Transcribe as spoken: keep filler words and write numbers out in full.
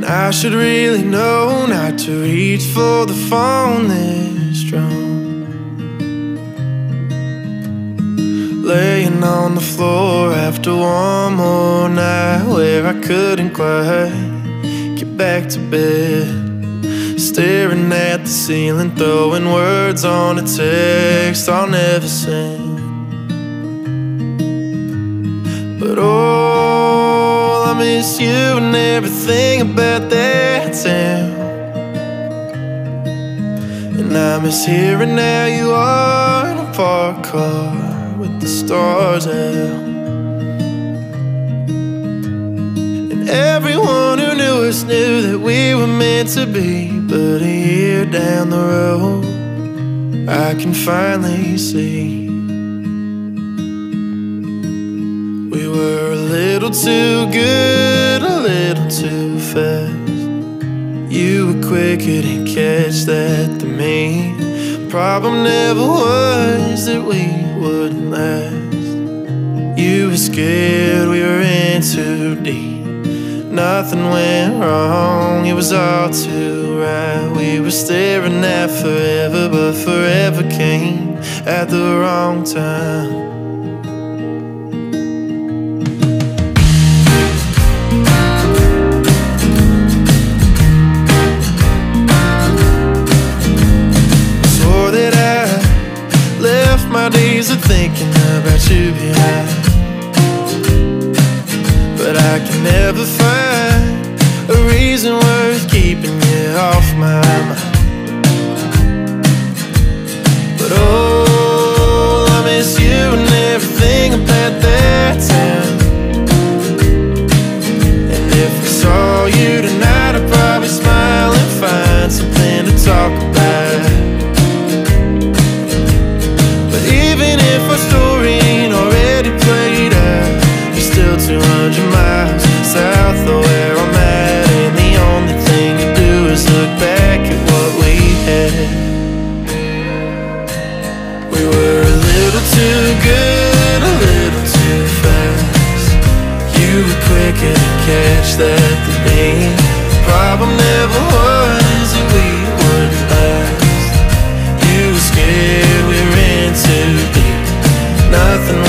I should really know not to reach for the phone this strong. Laying on the floor after one more night where I couldn't quite get back to bed, staring at the ceiling, throwing words on a text I'll never send. But oh, I miss you and everything about that town. And I miss hearing how you are in a parked car with the stars out. And everyone who knew us knew that we were meant to be. But a year down the road, I can finally see we were a little too good, a little too fast. You were quicker to catch that than me. Problem never was that we wouldn't last. You were scared we were in too deep. Nothing went wrong, it was all too right. We were staring at forever, but forever came at the wrong time. My days of thinking about you behind, but I can never find a reason worth keeping you off my mind. But oh, I miss you and everything about that town. And if I saw you tonight, I'd probably smile and find something to talk about. Even if our story ain't already played out, you're still two hundred miles south of where I'm at. And the only thing you do is look back at what we had. We were a little too good, a little too fast. You were quicker to catch that than me. The problem never was that we wouldn't last. You were scared we were in too deep. Nothing